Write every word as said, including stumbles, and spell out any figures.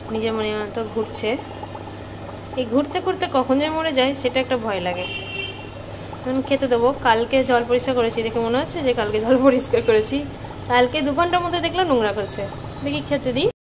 নিজের মনে মতো ঘুরছে। এই ঘুরতে ঘুরতে কখন যে মরে যায় সেটা একটা ভয় লাগে। এখন খেতে দেবো। কালকে জল পরিষ্কার করেছি দেখে মনে হচ্ছে যে কালকে জল পরিষ্কার করেছি, কালকে দু ঘন্টার মধ্যে দেখলাম নোংরা করছে। দেখি খেতে দিই।